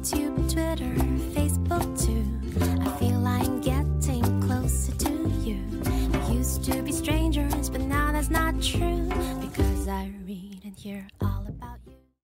YouTube, Twitter, Facebook too. I feel I'm getting closer to you. We used to be strangers, but now that's not true, because I read and hear all about you.